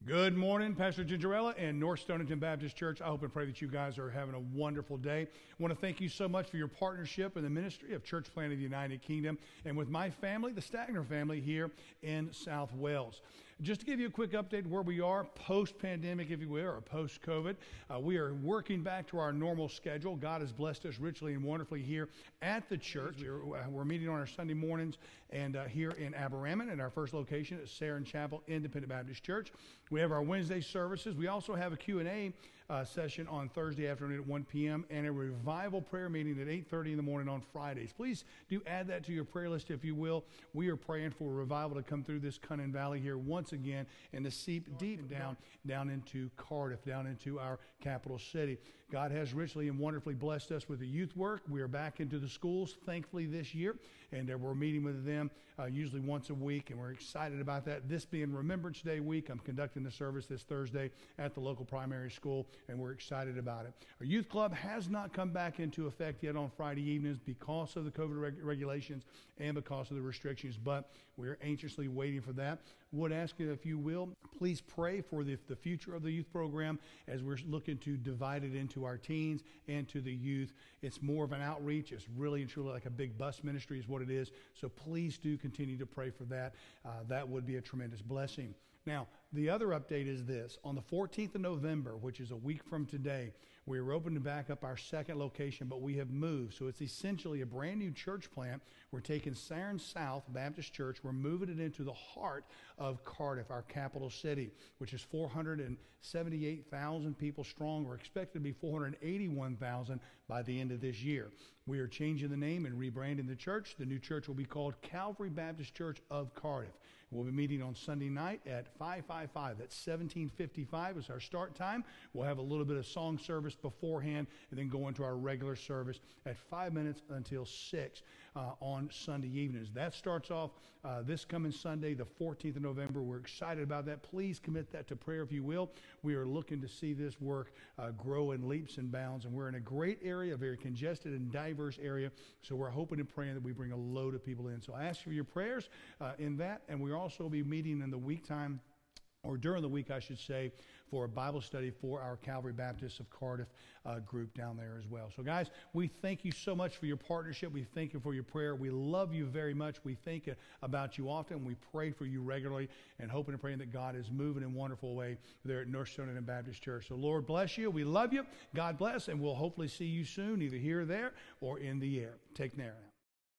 Good morning, Pastor Gingerella and North Stonington Baptist Church. I hope and pray that you guys are having a wonderful day. I want to thank you so much for your partnership in the ministry of Church Plant of the United Kingdom and with my family, the Stagner family here in South Wales. Just to give you a quick update where we are post-pandemic, if you will, or post-COVID, we are working back to our normal schedule. God has blessed us richly and wonderfully here at the church. We're meeting on our Sunday mornings and here in Aberramon, and our first location is Saron Chapel Independent Baptist Church. We have our Wednesday services. We also have a Q&A session on Thursday afternoon at 1 p.m. and a revival prayer meeting at 8:30 in the morning on Fridays. Please do add that to your prayer list, if you will. We are praying for a revival to come through this Cunnin Valley here once again and to seep deep down into Cardiff, down into our capital city. God has richly and wonderfully blessed us with the youth work. We are back into the schools, thankfully, this year, and we're meeting with them usually once a week, and we're excited about that. This being Remembrance Day week, I'm conducting the service this Thursday at the local primary school, and we're excited about it. Our youth club has not come back into effect yet on Friday evenings because of the COVID regulations and because of the restrictions, but we're anxiously waiting for that. Would ask you, if you will, please pray for the future of the youth program as we're looking to divide it into our teens and to the youth. It's more of an outreach. It's really and truly like a big bus ministry is what it is. So please do continue to pray for that. That would be a tremendous blessing. Now, the other update is this. On the 14th of November, which is a week from today, we are open to back up our second location, but we have moved. So it's essentially a brand new church plant. We're taking Saron South Baptist Church. We're moving it into the heart of Cardiff, our capital city, which is 478,000 people strong. We're expected to be 481,000 by the end of this year. We are changing the name and rebranding the church. The new church will be called Calvary Baptist Church of Cardiff. We'll be meeting on Sunday night at 5:55. That's 17:55 is our start time. We'll have a little bit of song service beforehand and then go into our regular service at 5 minutes until 6 on Sunday evenings. That starts off this coming Sunday, the 14th of November. We're excited about that. Please commit that to prayer, if you will. We are looking to see this work grow in leaps and bounds, and we're in a great area, a very congested and diverse area, so we're hoping and praying that we bring a load of people in. So I ask for your prayers in that, and we'll also be meeting in the week time, or during the week, I should say, for a Bible study for our Calvary Baptist of Cardiff group down there as well. So, guys, we thank you so much for your partnership. We thank you for your prayer. We love you very much. We think about you often. We pray for you regularly and hoping and praying that God is moving in a wonderful way there at North Stonington Baptist Church. So, Lord bless you. We love you. God bless, and we'll hopefully see you soon, either here or there or in the air. Take care now.